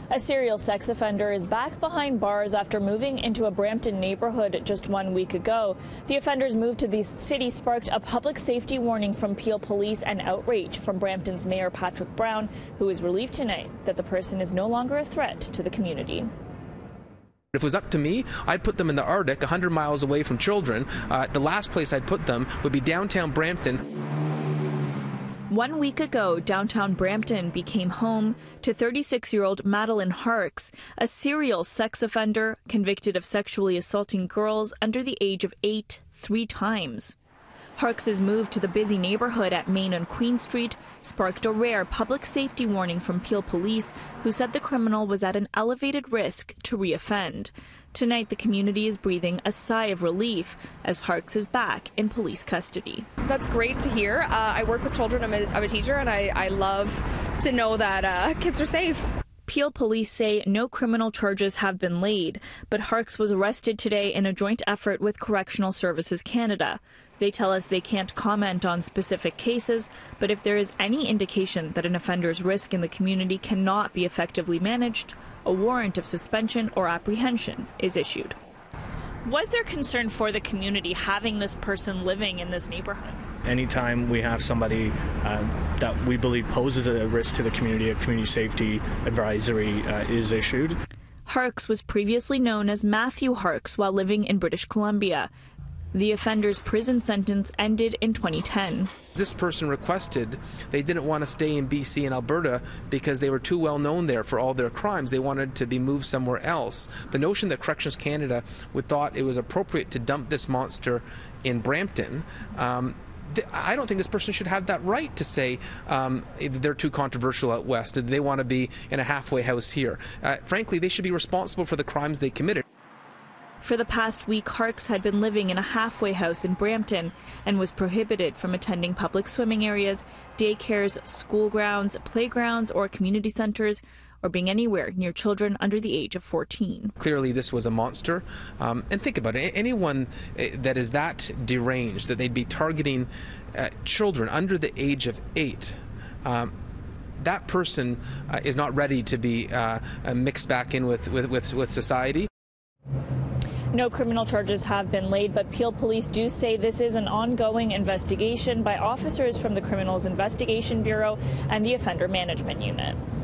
A serial sex offender is back behind bars after moving into a Brampton neighbourhood just 1 week ago. The offender's move to the city sparked a public safety warning from Peel Police and outrage from Brampton's Mayor Patrick Brown, who is relieved tonight that the person is no longer a threat to the community. If it was up to me, I'd put them in the Arctic, 100 miles away from children. The last place I'd put them would be downtown Brampton. 1 week ago, downtown Brampton became home to 36-year-old Madeline Harks, a serial sex offender convicted of sexually assaulting girls under the age of 8 3 times. Harks's move to the busy neighborhood at Main and Queen Street sparked a rare public safety warning from Peel Police, who said the criminal was at an elevated risk to reoffend. Tonight, the community is breathing a sigh of relief as Harks is back in police custody. That's great to hear. I work with children. I'm a teacher, and I love to know that kids are safe. Peel Police say no criminal charges have been laid, but Harks was arrested today in a joint effort with Correctional Services Canada. They tell us they can't comment on specific cases, but if there is any indication that an offender's risk in the community cannot be effectively managed, a warrant of suspension or apprehension is issued. Was there concern for the community having this person living in this neighborhood? Anytime we have somebody that we believe poses a risk to the community, a community safety advisory is issued. Harks was previously known as Matthew Harks while living in British Columbia. The offender's prison sentence ended in 2010. This person requested they didn't want to stay in BC and Alberta because they were too well known there for all their crimes. They wanted to be moved somewhere else. The notion that Corrections Canada would thought it was appropriate to dump this monster in Brampton, I don't think this person should have that right to say they're too controversial out west. They want to be in a halfway house here. Frankly, they should be responsible for the crimes they committed. For the past week, Harks had been living in a halfway house in Brampton and was prohibited from attending public swimming areas, daycares, school grounds, playgrounds, or community centres, or being anywhere near children under the age of 14. Clearly, this was a monster. And think about it. Anyone that is that deranged, that they'd be targeting children under the age of 8, that person is not ready to be mixed back in with society. No criminal charges have been laid, but Peel Police do say this is an ongoing investigation by officers from the Criminals Investigation Bureau and the Offender Management Unit.